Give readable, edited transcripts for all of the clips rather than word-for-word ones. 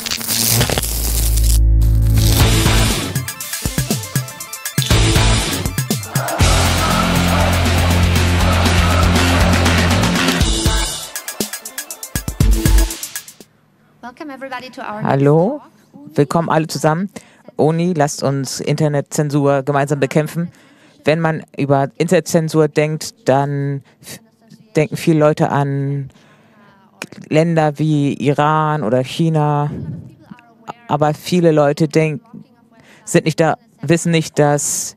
Hallo, willkommen alle zusammen. ONI, lasst uns Internetzensur gemeinsam bekämpfen. Wenn man über Internetzensur denkt, dann denken viele Leute an Länder wie Iran oder China. Aber viele Leute wissen nicht, dass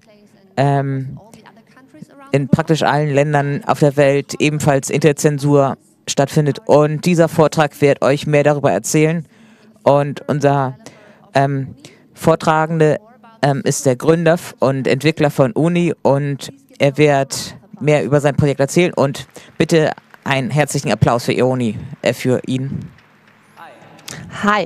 in praktisch allen Ländern auf der Welt ebenfalls Internetzensur stattfindet. Und dieser Vortrag wird euch mehr darüber erzählen. Und unser Vortragende ist der Gründer und Entwickler von ONI und er wird mehr über sein Projekt erzählen. Und bitte einen herzlichen Applaus für ONI, für ihn. Hi.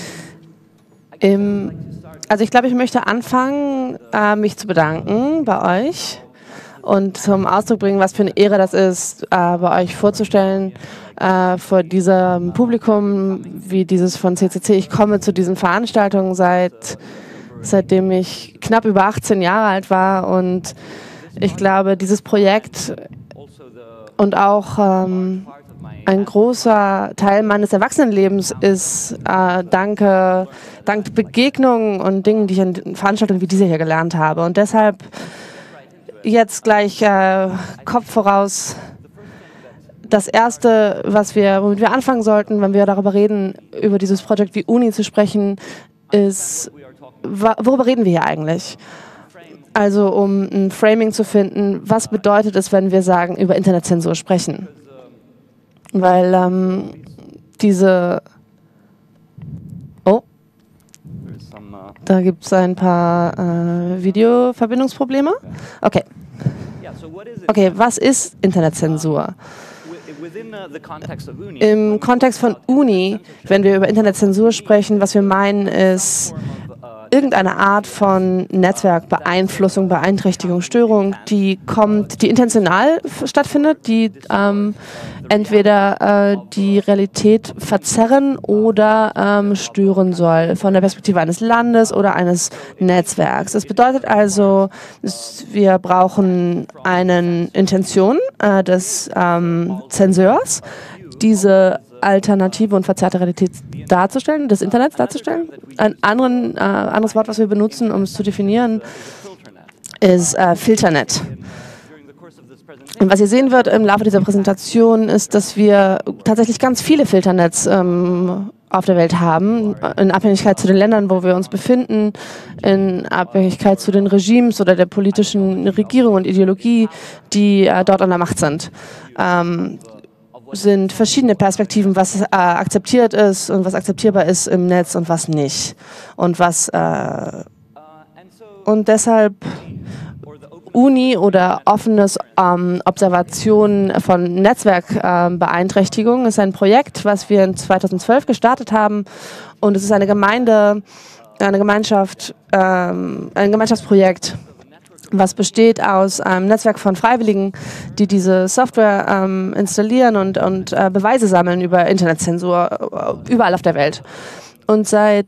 Also ich glaube, ich möchte anfangen, mich zu bedanken bei euch und zum Ausdruck bringen, was für eine Ehre das ist, bei euch vorzustellen, vor diesem Publikum wie dieses von CCC. Ich komme zu diesen Veranstaltungen seitdem ich knapp über 18 Jahre alt war und ich glaube, dieses Projekt und auch ein großer Teil meines Erwachsenenlebens ist dank Begegnungen und Dingen, die ich an Veranstaltungen wie dieser hier gelernt habe. Und deshalb jetzt gleich Kopf voraus. Das Erste, womit wir anfangen sollten, wenn wir darüber reden, über dieses Projekt wie ONI zu sprechen, ist, worüber reden wir hier eigentlich? Also um ein Framing zu finden, was bedeutet es, wenn wir sagen, über Internetzensur sprechen? Weil da gibt es ein paar Videoverbindungsprobleme. Okay, was ist Internetzensur? Im Kontext von ONI, wenn wir über Internetzensur sprechen, was wir meinen ist irgendeine Art von Netzwerkbeeinflussung, Beeinträchtigung, Störung, die intentional stattfindet, die entweder die Realität verzerren oder stören soll, von der Perspektive eines Landes oder eines Netzwerks. Das bedeutet also, wir brauchen eine Intention des Zenseurs, diese alternative und verzerrte Realität darzustellen, des Internets darzustellen. Ein anderes Wort, was wir benutzen, um es zu definieren, ist Filternet. Und was ihr sehen wird im Laufe dieser Präsentation ist, dass wir tatsächlich ganz viele Filternets auf der Welt haben, in Abhängigkeit zu den Ländern, wo wir uns befinden, in Abhängigkeit zu den Regimes oder der politischen Regierung und Ideologie, die dort an der Macht sind. Sind verschiedene Perspektiven, was akzeptiert ist und was akzeptierbar ist im Netz und was nicht. Und deshalb ONI oder offenes Observation von Netzwerkbeeinträchtigungen ist ein Projekt, was wir in 2012 gestartet haben. Und es ist ein Gemeinschaftsprojekt, was besteht aus einem Netzwerk von Freiwilligen, die diese Software installieren und Beweise sammeln über Internetzensur überall auf der Welt. Und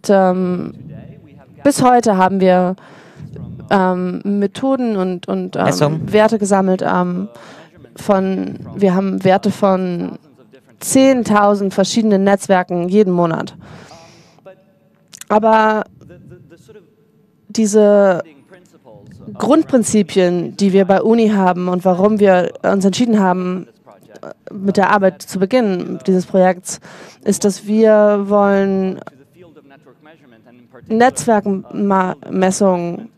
bis heute haben wir Methoden und Werte gesammelt. Wir haben Werte von 10.000 verschiedenen Netzwerken jeden Monat. Aber diese Grundprinzipien, die wir bei ONI haben und warum wir uns entschieden haben, mit der Arbeit zu beginnen, dieses Projekts, ist, dass wir wollen Netzwerkmessungen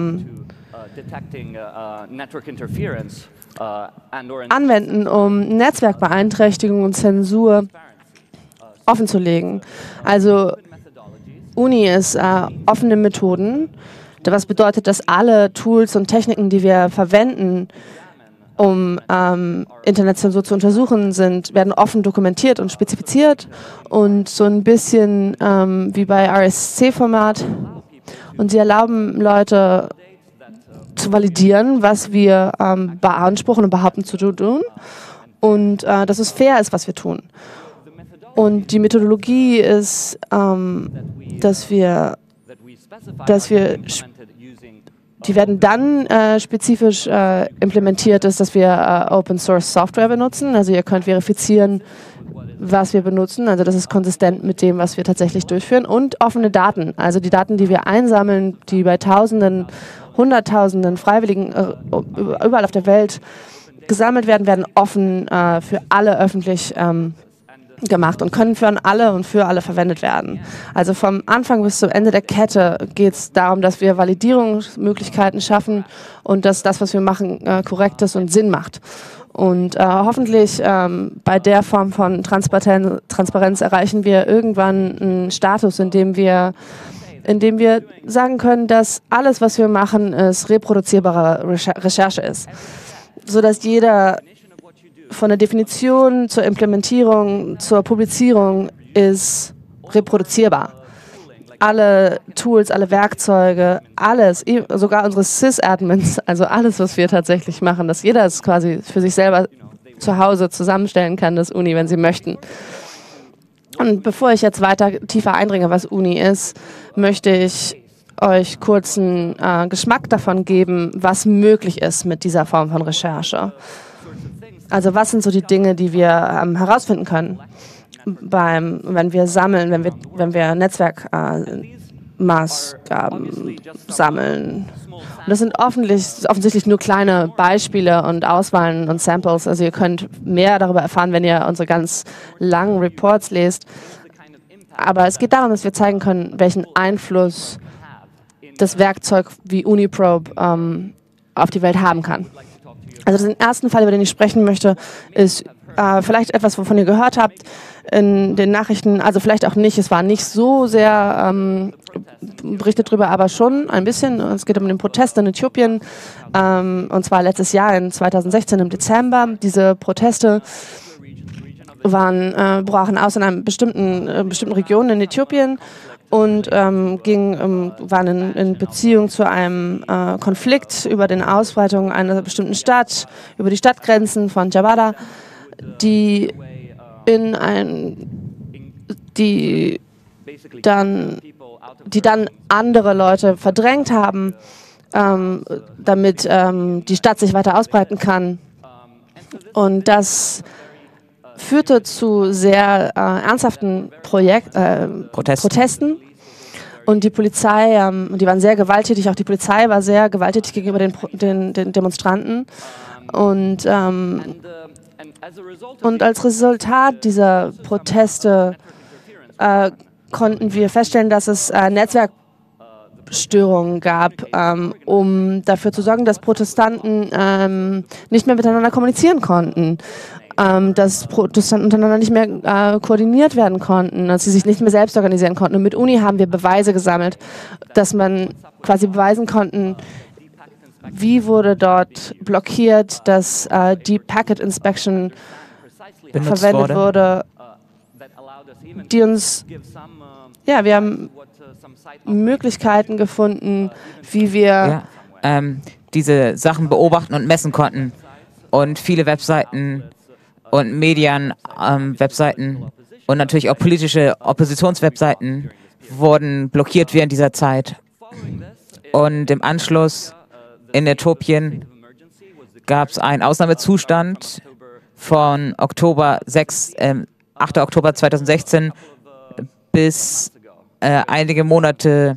anwenden, um Netzwerkbeeinträchtigung und Zensur offenzulegen. Also ONI ist offene Methoden, was bedeutet, dass alle Tools und Techniken, die wir verwenden, um Internetzensur zu untersuchen, werden offen dokumentiert und spezifiziert und so ein bisschen wie bei RSC-Format. Und sie erlauben Leute zu validieren, was wir beanspruchen und behaupten zu tun und dass es fair ist, was wir tun. Und die Methodologie ist, dass wir die werden dann spezifisch implementiert, ist, dass wir Open Source Software benutzen. Also ihr könnt verifizieren, was wir benutzen. Also das ist konsistent mit dem, was wir tatsächlich durchführen. Und offene Daten. Also die Daten, die wir einsammeln, die bei Tausenden, Hunderttausenden Freiwilligen überall auf der Welt gesammelt werden, werden offen für alle öffentlich gemacht und können für alle verwendet werden. Also vom Anfang bis zum Ende der Kette geht es darum, dass wir Validierungsmöglichkeiten schaffen und dass das, was wir machen, korrekt ist und Sinn macht. Und hoffentlich bei der Form von Transparenz erreichen wir irgendwann einen Status, in dem wir sagen können, dass alles, was wir machen, ist reproduzierbare Recherche ist, sodass jeder von der Definition zur Implementierung, zur Publizierung ist reproduzierbar. Alle Tools, alle Werkzeuge, alles, sogar unsere Sys-Admins, also alles, was wir tatsächlich machen, dass jeder es quasi für sich selber zu Hause zusammenstellen kann, das Uni, wenn sie möchten. Und bevor ich jetzt weiter tiefer eindringe, was Uni ist, möchte ich euch kurz einen Geschmack davon geben, was möglich ist mit dieser Form von Recherche. Also was sind so die Dinge, die wir herausfinden können, wenn wir sammeln, wenn wir Netzwerkmaßgaben sammeln. Und das sind offensichtlich nur kleine Beispiele und Auswahlen und Samples. Also ihr könnt mehr darüber erfahren, wenn ihr unsere ganz langen Reports lest. Aber es geht darum, dass wir zeigen können, welchen Einfluss das Werkzeug wie Uniprobe auf die Welt haben kann. Also den ersten Fall, über den ich sprechen möchte, ist vielleicht etwas, wovon ihr gehört habt in den Nachrichten, also vielleicht auch nicht, es war nicht so sehr berichtet drüber, aber schon ein bisschen. Es geht um den Protest in Äthiopien, und zwar letztes Jahr, in 2016 im Dezember. Diese Proteste brachen aus in einer bestimmten Region in Äthiopien und waren in Beziehung zu einem Konflikt über die Ausweitung einer bestimmten Stadt, über die Stadtgrenzen von Jabada, die dann andere Leute verdrängt haben, damit die Stadt sich weiter ausbreiten kann. Und das führte zu sehr ernsthaften Protesten. Und die Polizei, die waren sehr gewalttätig, auch die Polizei war sehr gewalttätig gegenüber den Demonstranten. Und als Resultat dieser Proteste konnten wir feststellen, dass es Netzwerkstörungen gab, um dafür zu sorgen, dass Protestanten nicht mehr miteinander kommunizieren konnten. Dass Protestanten untereinander nicht mehr koordiniert werden konnten, dass sie sich nicht mehr selbst organisieren konnten. Und mit Uni haben wir Beweise gesammelt, dass man quasi beweisen konnten, wie wurde dort blockiert, dass Deep Packet Inspection verwendet wurde, die uns, ja, wir haben Möglichkeiten gefunden, wie wir diese Sachen beobachten und messen konnten. Und viele Webseiten und Medien-Webseiten und natürlich auch politische Oppositionswebseiten wurden blockiert während dieser Zeit. Und im Anschluss in Äthiopien gab es einen Ausnahmezustand von 8. Oktober 2016 bis einige Monate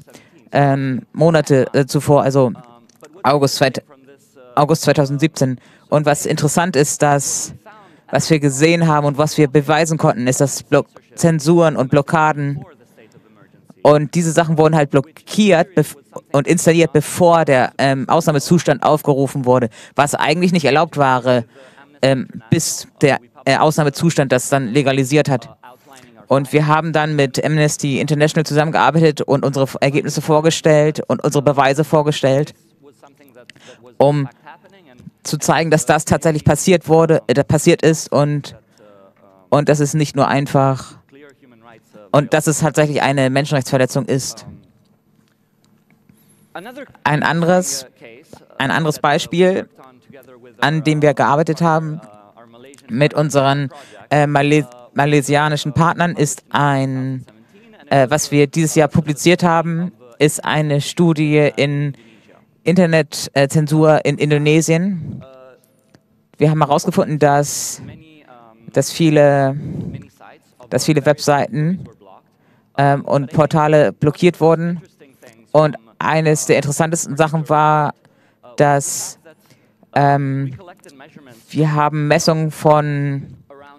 zuvor, also August 2017. Und was interessant ist, dass was wir gesehen haben und was wir beweisen konnten, ist, dass Zensuren und Blockaden und diese Sachen wurden halt blockiert und installiert, bevor der Ausnahmezustand aufgerufen wurde, was eigentlich nicht erlaubt war, bis der Ausnahmezustand das dann legalisiert hat. Und wir haben dann mit Amnesty International zusammengearbeitet und unsere Ergebnisse vorgestellt und unsere Beweise vorgestellt, um zu zeigen, dass das tatsächlich passiert ist und dass es nicht nur einfach und dass es tatsächlich eine Menschenrechtsverletzung ist. Ein anderes Beispiel, an dem wir gearbeitet haben mit unseren malaysianischen Partnern ist was wir dieses Jahr publiziert haben, ist eine Studie in Internetzensur in Indonesien. Wir haben herausgefunden, dass viele Webseiten und Portale blockiert wurden. Und eines der interessantesten Sachen war, dass wir haben Messungen von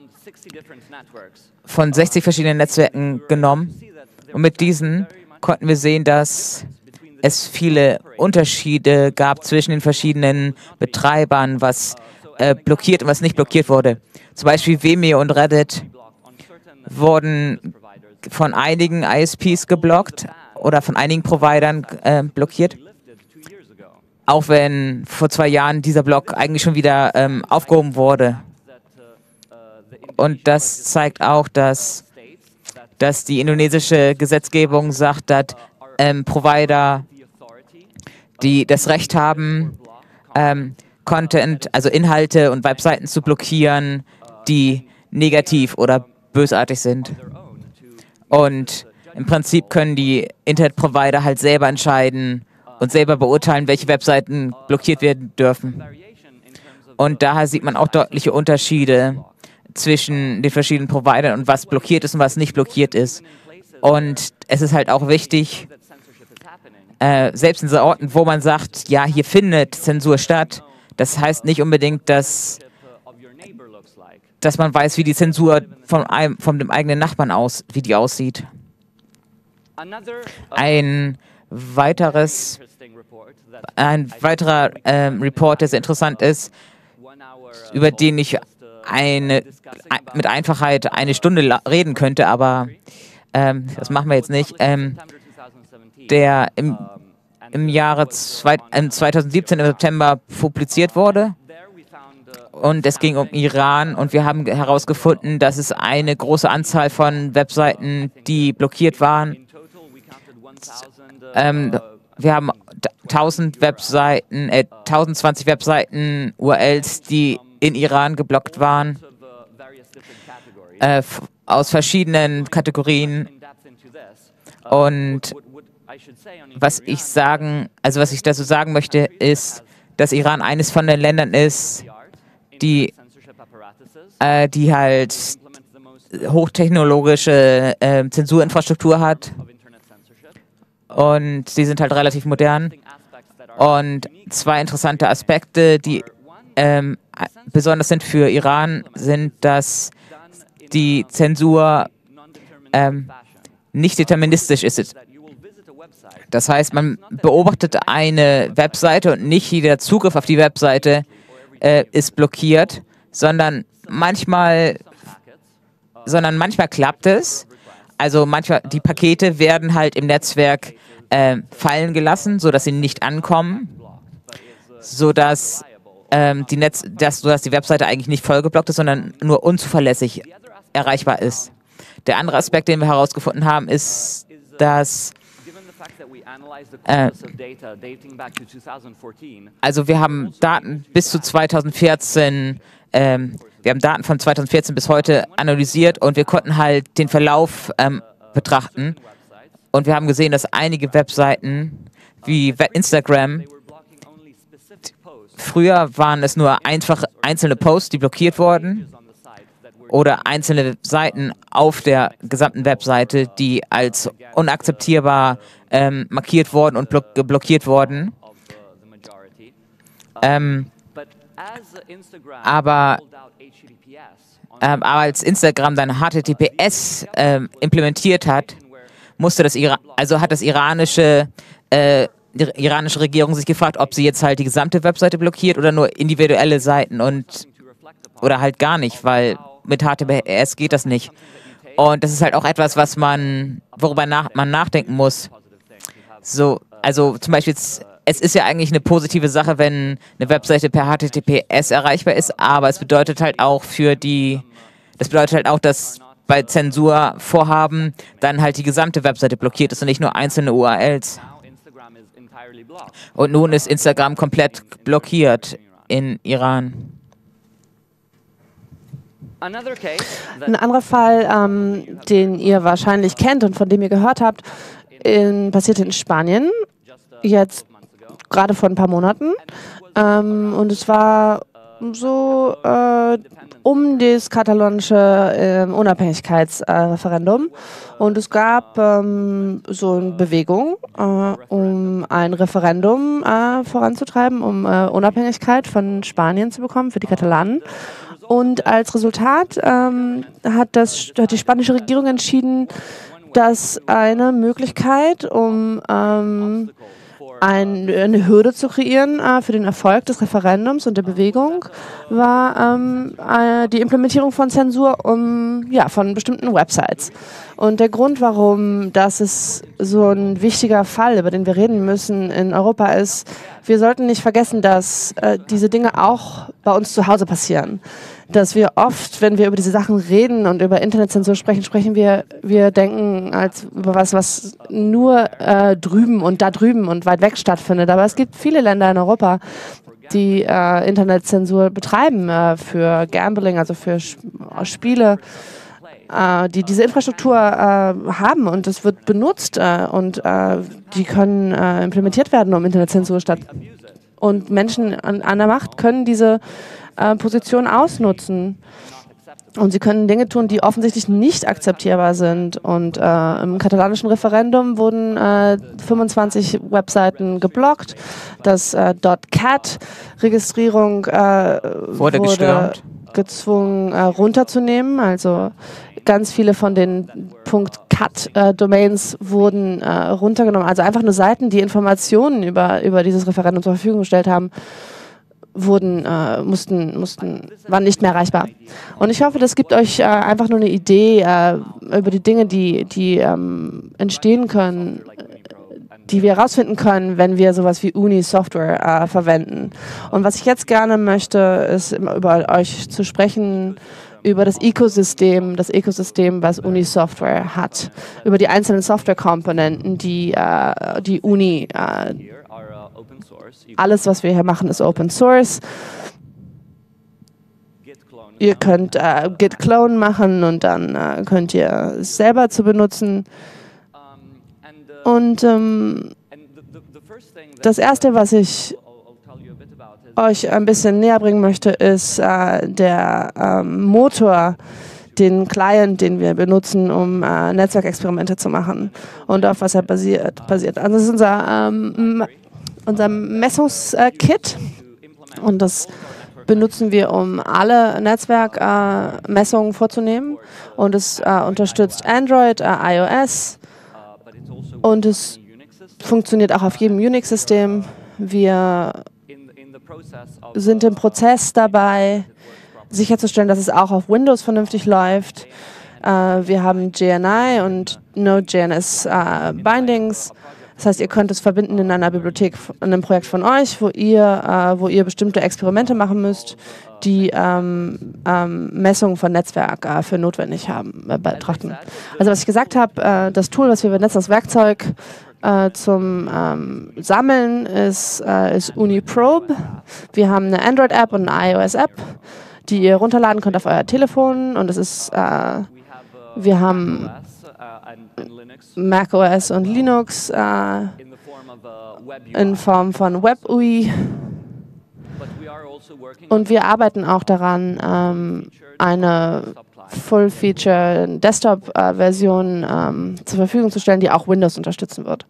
60 verschiedenen Netzwerken genommen. Und mit diesen konnten wir sehen, dass es viele Unterschiede gab zwischen den verschiedenen Betreibern, was blockiert und was nicht blockiert wurde. Zum Beispiel Vimeo und Reddit wurden von einigen ISPs geblockt oder von einigen Providern blockiert. Auch wenn vor 2 Jahren dieser Block eigentlich schon wieder aufgehoben wurde. Und das zeigt auch, dass die indonesische Gesetzgebung sagt, dass Provider, die das Recht haben, Content, also Inhalte und Webseiten zu blockieren, die negativ oder bösartig sind. Und im Prinzip können die Internetprovider halt selber entscheiden und selber beurteilen, welche Webseiten blockiert werden dürfen. Und daher sieht man auch deutliche Unterschiede zwischen den verschiedenen Providern und was blockiert ist und was nicht blockiert ist. Und es ist halt auch wichtig, selbst in so Orten, wo man sagt, ja, hier findet Zensur statt, das heißt nicht unbedingt, dass man weiß, wie die Zensur von dem eigenen Nachbarn wie die aussieht. Ein weiterer Report, der sehr interessant ist, über den ich mit Einfachheit 1 Stunde reden könnte, aber das machen wir jetzt nicht. Der im Jahre 2017 im September publiziert wurde. Und es ging um Iran und wir haben herausgefunden, dass es eine große Anzahl von Webseiten, die blockiert waren. Wir haben 1020 Webseiten, URLs, die in Iran geblockt waren, aus verschiedenen Kategorien. Und was ich dazu sagen möchte, ist, dass Iran eines von den Ländern ist, die halt hochtechnologische Zensurinfrastruktur hat. Und sie sind halt relativ modern. Und 2 interessante Aspekte, die besonders sind für Iran, sind, dass die Zensur nicht deterministisch ist. Das heißt, man beobachtet eine Webseite und nicht jeder Zugriff auf die Webseite ist blockiert, sondern manchmal klappt es. Also die Pakete werden halt im Netzwerk fallen gelassen, sodass sie nicht ankommen, sodass die Webseite eigentlich nicht vollgeblockt ist, sondern nur unzuverlässig erreichbar ist. Der andere Aspekt, den wir herausgefunden haben, ist, dass also wir haben Daten bis zu 2014, wir haben Daten von 2014 bis heute analysiert und wir konnten halt den Verlauf betrachten. Und wir haben gesehen, dass einige Webseiten wie Instagram, früher waren es nur einfach einzelne Posts, die blockiert wurden, oder einzelne Seiten auf der gesamten Webseite, die als unakzeptierbar markiert wurden und blockiert wurden. Aber als Instagram dann HTTPS implementiert hat, hat die iranische Regierung sich gefragt, ob sie jetzt halt die gesamte Webseite blockiert oder nur individuelle Seiten oder halt gar nicht, weil mit HTTPS geht das nicht. Und das ist halt auch etwas, worüber man nachdenken muss. Also zum Beispiel, es ist ja eigentlich eine positive Sache, wenn eine Webseite per HTTPS erreichbar ist, aber es bedeutet halt auch dass bei Zensurvorhaben dann halt die gesamte Webseite blockiert ist und nicht nur einzelne URLs. Und nun ist Instagram komplett blockiert in Iran. Ein anderer Fall, den ihr wahrscheinlich kennt und von dem ihr gehört habt, passierte in Spanien, jetzt gerade vor ein paar Monaten. Und es war so um das katalonische Unabhängigkeitsreferendum. Und es gab so eine Bewegung, um ein Referendum voranzutreiben, um Unabhängigkeit von Spanien zu bekommen für die Katalanen. Und als Resultat hat die spanische Regierung entschieden, dass eine Möglichkeit, um eine Hürde zu kreieren für den Erfolg des Referendums und der Bewegung, war die Implementierung von Zensur von bestimmten Websites. Und der Grund, warum das ist so ein wichtiger Fall, über den wir reden müssen in Europa, ist, wir sollten nicht vergessen, dass diese Dinge auch bei uns zu Hause passieren. Dass wir oft, wenn wir über diese Sachen reden und über Internetzensur sprechen wir denken über was nur drüben und da drüben und weit weg stattfindet. Aber es gibt viele Länder in Europa, die Internetzensur betreiben für Gambling, also für Spiele, die diese Infrastruktur haben, und es wird benutzt und die können implementiert werden, um Internetzensur und Menschen an der Macht können diese Position ausnutzen. Und sie können Dinge tun, die offensichtlich nicht akzeptierbar sind. Und im katalanischen Referendum wurden 25 Webseiten geblockt. Das .cat-Registrierung wurde gezwungen runterzunehmen. Also ganz viele von den .cat-Domains wurden runtergenommen. Also einfach nur Seiten, die Informationen über dieses Referendum zur Verfügung gestellt haben, waren nicht mehr erreichbar. Und ich hoffe, das gibt euch einfach nur eine Idee über die Dinge, die entstehen können, die wir herausfinden können, wenn wir sowas wie Uni-Software verwenden. Und was ich jetzt gerne möchte, ist über euch zu sprechen, über das Ökosystem, was Uni-Software hat, über die einzelnen Software-Komponenten, die Uni alles, was wir hier machen, ist Open Source. Ihr könnt Git Clone machen und dann könnt ihr es selber zu benutzen. Und das Erste, was ich euch ein bisschen näher bringen möchte, ist der Motor, den Client, den wir benutzen, um Netzwerkexperimente zu machen und auf was er basiert. Also das ist unser Messungskit, und das benutzen wir, um alle Netzwerkmessungen vorzunehmen, und es unterstützt Android, iOS, und es funktioniert auch auf jedem Unix-System. Wir sind im Prozess dabei, sicherzustellen, dass es auch auf Windows vernünftig läuft. Wir haben JNI und Node.js Bindings. Das heißt, ihr könnt es verbinden in einer Bibliothek, in einem Projekt von euch, wo ihr bestimmte Experimente machen müsst, die Messungen von Netzwerk für notwendig betrachten. Also was ich gesagt habe, das Tool, was wir benutzen, das Werkzeug zum Sammeln ist UniProbe. Wir haben eine Android-App und eine iOS-App, die ihr runterladen könnt auf euer Telefon, und es ist wir haben macOS und Linux in Form von WebUI, und wir arbeiten auch daran, eine Full-Feature Desktop-Version zur Verfügung zu stellen, die auch Windows unterstützen wird.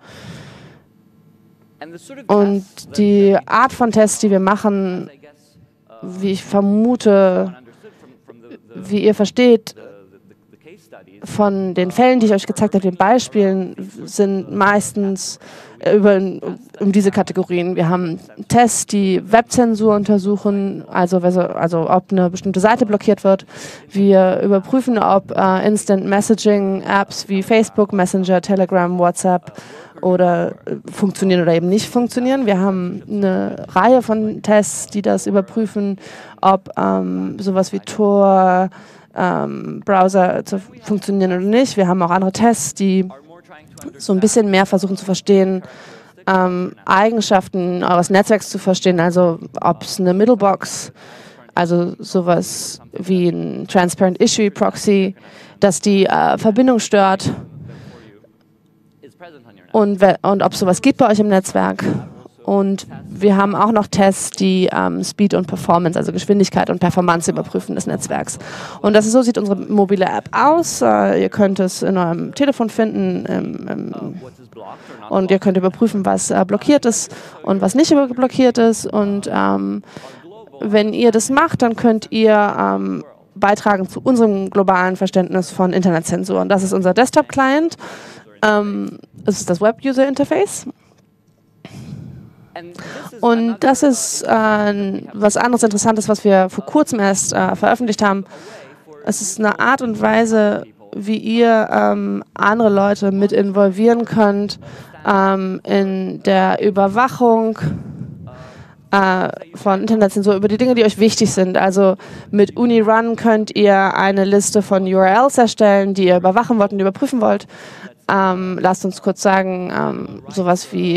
Und die Art von Tests, die wir machen, wie ich vermute, wie ihr versteht, von den Fällen, die ich euch gezeigt habe, den Beispielen, sind meistens um diese Kategorien. Wir haben Tests, die Webzensur untersuchen, also ob eine bestimmte Seite blockiert wird. Wir überprüfen, ob Instant Messaging Apps wie Facebook, Messenger, Telegram, WhatsApp funktionieren oder eben nicht funktionieren. Wir haben eine Reihe von Tests, die das überprüfen, ob sowas wie Tor, Browser zu funktionieren oder nicht. Wir haben auch andere Tests, die so ein bisschen mehr versuchen zu verstehen, Eigenschaften eures Netzwerks zu verstehen, also ob es eine Middlebox also sowas wie ein Transparent Issue Proxy, das die Verbindung stört und ob es sowas gibt bei euch im Netzwerk. Und wir haben auch noch Tests, die Speed und Performance, also Geschwindigkeit und Performance überprüfen des Netzwerks. Und so sieht unsere mobile App aus. Ihr könnt es in eurem Telefon finden und ihr könnt überprüfen, was blockiert ist und was nicht blockiert ist. Und wenn ihr das macht, dann könnt ihr beitragen zu unserem globalen Verständnis von Internetzensur. Und das ist unser Desktop-Client. Das ist das Web-User-Interface. Und das ist was anderes Interessantes, was wir vor kurzem erst veröffentlicht haben. Es ist eine Art und Weise, wie ihr andere Leute mit involvieren könnt in der Überwachung von Internetzensur über die Dinge, die euch wichtig sind. Also mit UniRun könnt ihr eine Liste von URLs erstellen, die ihr überwachen wollt und überprüfen wollt. Lasst uns kurz sagen, sowas wie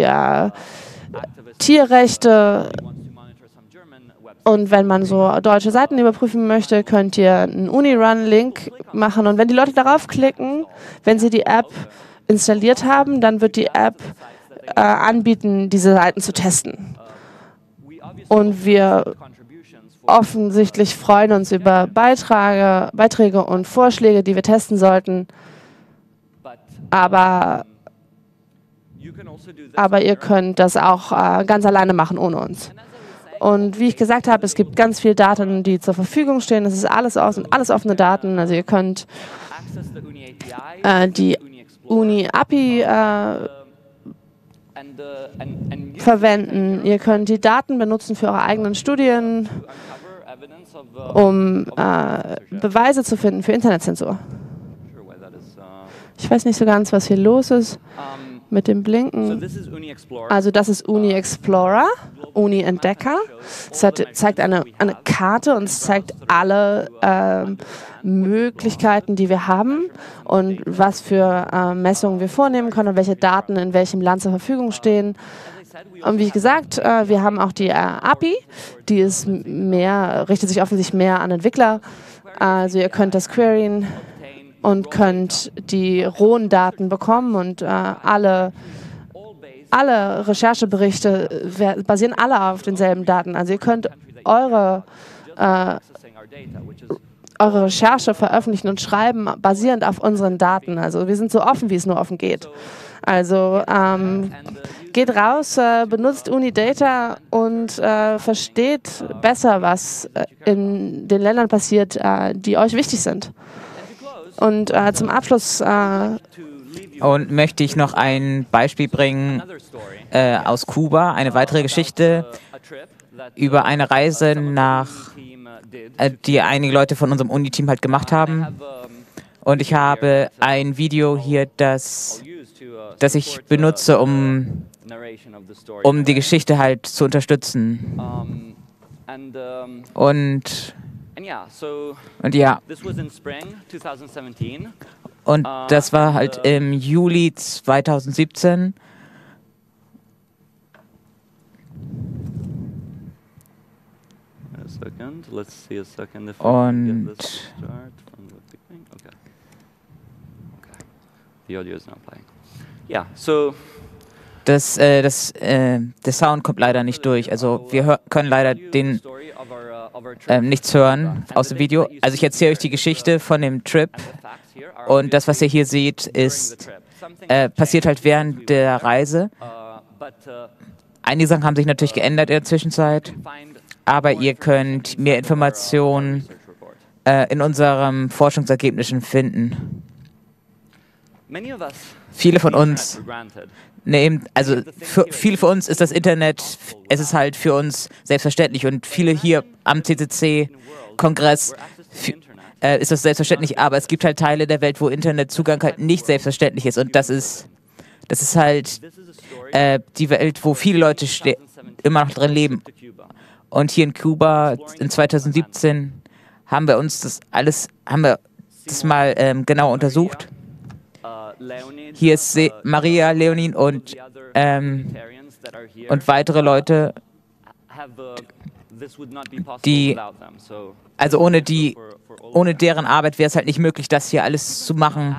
Tierrechte. Und wenn man so deutsche Seiten überprüfen möchte, könnt ihr einen UniRun-Link machen. Und wenn die Leute darauf klicken, wenn sie die App installiert haben, dann wird die App anbieten, diese Seiten zu testen. Und wir offensichtlich freuen uns über Beiträge und Vorschläge, die wir testen sollten. Aber ihr könnt das auch ganz alleine machen, ohne uns. Und wie ich gesagt habe, es gibt ganz viele Daten, die zur Verfügung stehen. Es ist alles offene Daten. Also ihr könnt die Uni-API verwenden. Ihr könnt die Daten benutzen für eure eigenen Studien, um Beweise zu finden für Internetzensur. Ich weiß nicht so ganz, was hier los ist mit dem Blinken. Also das ist Uni Explorer, Uni Entdecker. Es zeigt eine Karte und es zeigt alle Möglichkeiten, die wir haben und was für Messungen wir vornehmen können und welche Daten in welchem Land zur Verfügung stehen. Und wie gesagt, wir haben auch die API, die ist richtet sich offensichtlich mehr an Entwickler. Also ihr könnt das queryen und könnt die rohen Daten bekommen und alle Rechercheberichte basieren alle auf denselben Daten. Also ihr könnt eure Recherche veröffentlichen und schreiben basierend auf unseren Daten. Also wir sind so offen, wie es nur offen geht. Also geht raus, benutzt Unidata und versteht besser, was in den Ländern passiert, die euch wichtig sind. Und zum Abschluss und möchte ich noch ein Beispiel bringen aus Kuba, eine weitere Geschichte über eine Reise die einige Leute von unserem Uni-Team halt gemacht haben. Und ich habe ein Video hier, das ich benutze, um die Geschichte halt zu unterstützen. Und ja. Und das war halt im Juli 2017. Und der Sound kommt leider nicht durch. Also wir können leider nichts hören aus dem Video. Also ich erzähle euch die Geschichte von dem Trip. Und das, was ihr hier seht, passiert halt während der Reise. Einige Sachen haben sich natürlich geändert in der Zwischenzeit. Aber ihr könnt mehr Informationen in unseren Forschungsergebnissen finden. Viele von uns viele von uns ist das Internet, es ist halt für uns selbstverständlich und viele hier am CCC-Kongress ist das selbstverständlich, aber es gibt halt Teile der Welt, wo Internetzugang halt nicht selbstverständlich ist und das ist halt die Welt, wo viele Leute immer noch drin leben. Und hier in Kuba in 2017 haben wir das mal genau untersucht. Hier ist Maria, Leonin und weitere Leute, also ohne deren Arbeit wäre es halt nicht möglich, das hier alles zu machen.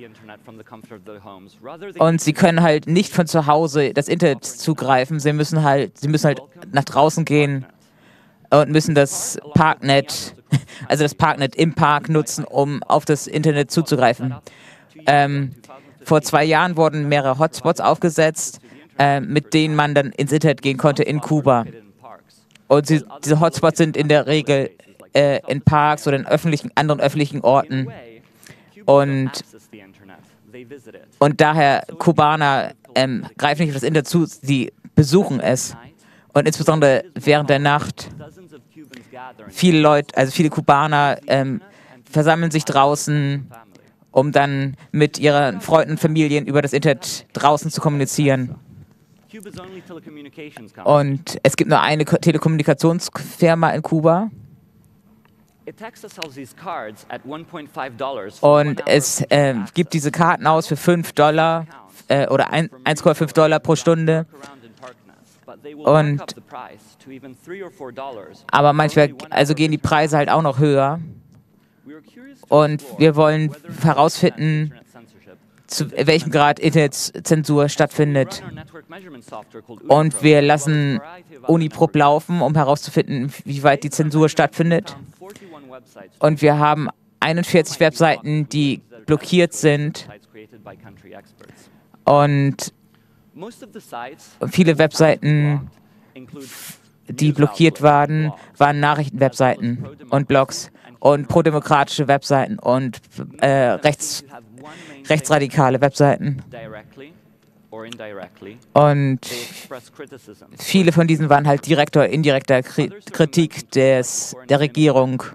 Und sie können halt nicht von zu Hause das Internet zugreifen. Sie müssen halt nach draußen gehen und müssen das Parknet, also das Parknet im Park nutzen, um auf das Internet zuzugreifen. Vor 2 Jahren wurden mehrere Hotspots aufgesetzt, mit denen man dann ins Internet gehen konnte in Kuba. Und diese Hotspots sind in der Regel in Parks oder in anderen öffentlichen Orten. Und daher, Kubaner greifen nicht auf das Internet zu, sie besuchen es. Und insbesondere während der Nacht, viele Kubaner versammeln sich draußen, um dann mit ihren Freunden und Familien über das Internet draußen zu kommunizieren. Und es gibt nur eine Telekommunikationsfirma in Kuba. Und es gibt diese Karten aus für $5 oder $1,5 pro Stunde. Aber manchmal gehen die Preise halt auch noch höher. Und wir wollen herausfinden, zu welchem Grad Internetzensur stattfindet. Und wir lassen Uniprob laufen, um herauszufinden, wie weit die Zensur stattfindet. Und wir haben 41 Webseiten, die blockiert sind. Und viele Webseiten, die blockiert waren Nachrichtenwebseiten und Blogs und prodemokratische Webseiten und rechtsradikale Webseiten. Und viele von diesen waren halt direkter oder indirekter Kritik der Regierung.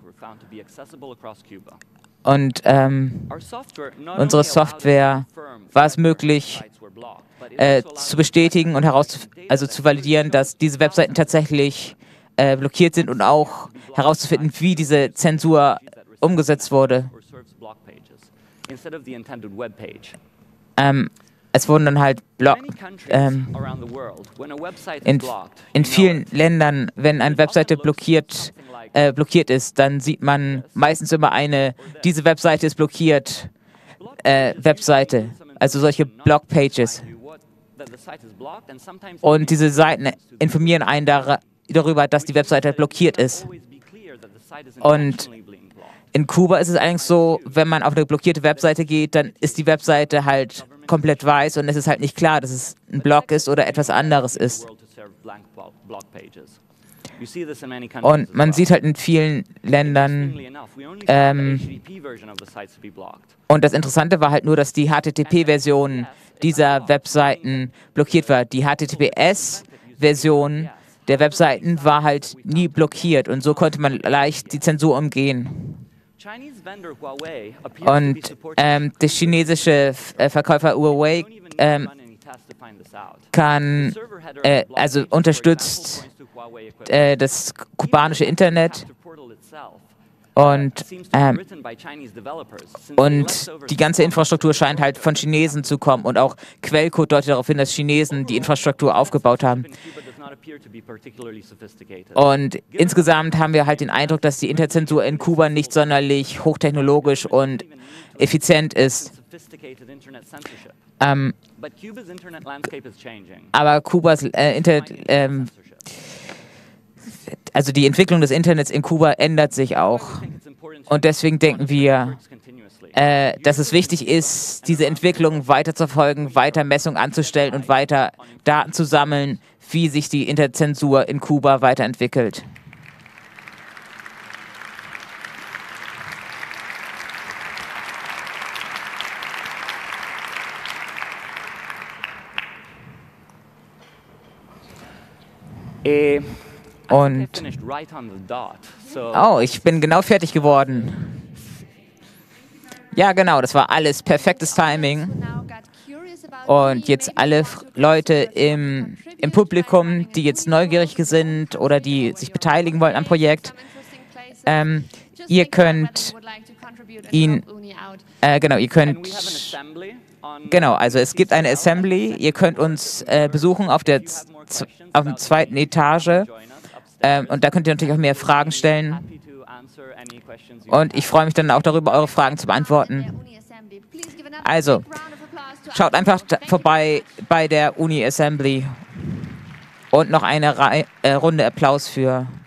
Und unsere Software war es möglich, zu bestätigen und zu validieren, dass diese Webseiten tatsächlich blockiert sind und auch herauszufinden, wie diese Zensur umgesetzt wurde. Es wurden dann halt in vielen Ländern, wenn eine Webseite blockiert ist, dann sieht man meistens immer diese Webseite ist blockiert, Webseite, also solche Blog-Pages. Und diese Seiten informieren einen darüber, dass die Webseite blockiert ist. Und in Kuba ist es eigentlich so, wenn man auf eine blockierte Webseite geht, dann ist die Webseite halt komplett weiß und es ist halt nicht klar, dass es ein Blog ist oder etwas anderes ist. Und man sieht halt in vielen Ländern, und das Interessante war halt nur, dass die HTTP-Version dieser Webseiten blockiert war. Die HTTPS-Version der Webseiten war halt nie blockiert und so konnte man leicht die Zensur umgehen. Und der chinesische Verkäufer Huawei unterstützt das kubanische Internet und die ganze Infrastruktur scheint halt von Chinesen zu kommen und auch Quellcode deutet darauf hin, dass Chinesen die Infrastruktur aufgebaut haben. Und insgesamt haben wir halt den Eindruck, dass die Internetzensur in Kuba nicht sonderlich hochtechnologisch und effizient ist. Aber Kubas die Entwicklung des Internets in Kuba ändert sich auch. Und deswegen denken wir, dass es wichtig ist, diese Entwicklung weiter zu verfolgen, weiter Messungen anzustellen und weiter Daten zu sammeln, wie sich die Internetzensur in Kuba weiterentwickelt. Und ich bin genau fertig geworden. Ja, genau, das war alles perfektes Timing. Und jetzt alle Leute im Publikum, die jetzt neugierig sind oder die sich beteiligen wollen am Projekt, ihr könnt also es gibt eine Assembly, ihr könnt uns besuchen auf der zweiten Etage Und da könnt ihr natürlich auch mehr Fragen stellen. Und ich freue mich dann auch darüber, eure Fragen zu beantworten. Also, schaut einfach vorbei bei der Uni Assembly. Und noch eine Runde Applaus für